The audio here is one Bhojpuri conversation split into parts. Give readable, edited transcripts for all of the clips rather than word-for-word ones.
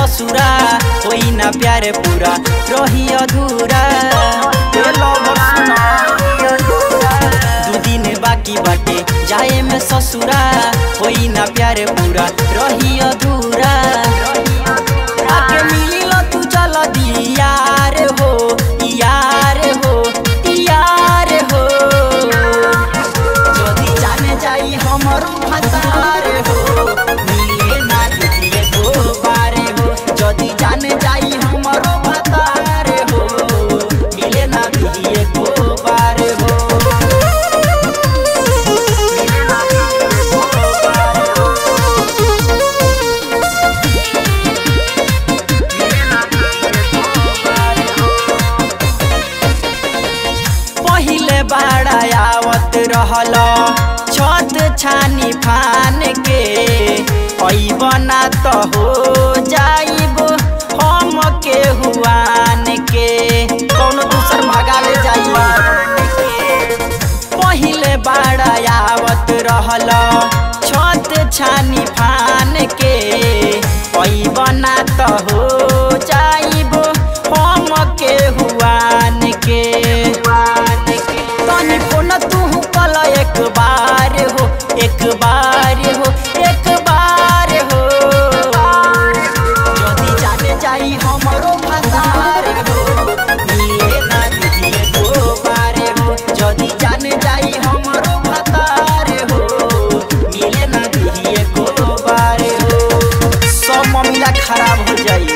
ससुरा होई ना प्यार पूरा रही अधूरा। दू दिन बाकी बाटे जाए में ससुरा होई ना प्यार पूरा रही अधूरा। आके मिली लो तू चल दियार हो यार हो यार हो। जदी जाने जाई हमरो भतार हो मिले ना दिए दो बार हो। जदी जाने जाई हमरो भतार हो मिले ना दिए दो बार हो। पहिले बाड़ा आवत रहल छत छानी फान के बना तो हो जाइब हम के हुआन के कौन दूसर भगा ले जाइब। पहिले बाड़ा आवत रहल छत छानी फान के बना तो हो जाइब हम के हुआन के। तनी फोन तू कल एक बार हो एक बार हो एक बार हो। जदी जाने जाई हमरो भतार हो मिले ना दिए दो बार हो। जदी जाने जाई हमरो भतार हो मिले ना दिए दो बार हो। सब मामला खराब हो जाई।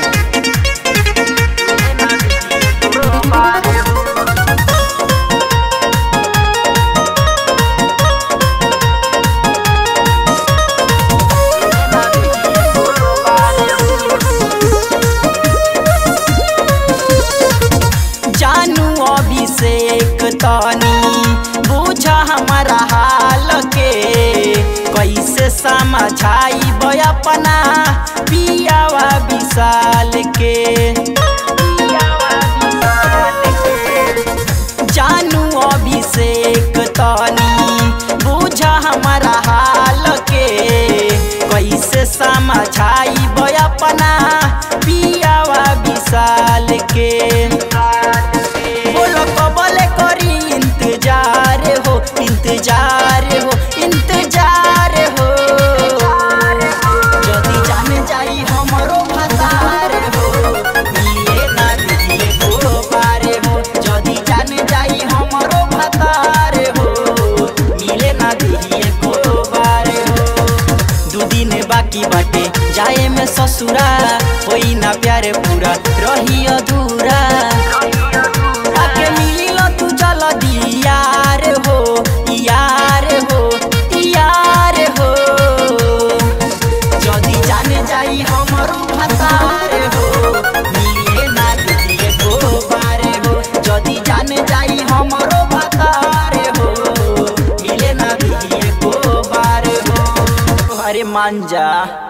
अभिषेक तनी बुझा हमारा हाल के कैसे समझाई अपना पियावा विशाल के। जानू अभिषेक तनी बुझा हमारा हाल के कैसे समझाई अपना पियावा विशाल के। बोलो कबले करी इंतजार हो इंतजार हो इंतजार हो। जदी जाने जाई हमरो भतार हो मिले ना दिए दो बार हो। जदी जाने जाई हमरो भतार हो मिले ना दिए दो बार हो। दू दिन बाकी बाटे जाए में ससुरा होई ना प्यार पूरा रही अधूरा। आके मिली लो तू चल दियार हो यार हो यार हो। जदी जाने जाई हमरो भतार हो मिले ना दिए दो बार हो। जदी जाने जाई हमरो भतार हो मिले ना दिए दो बार हो। अरे मान जा।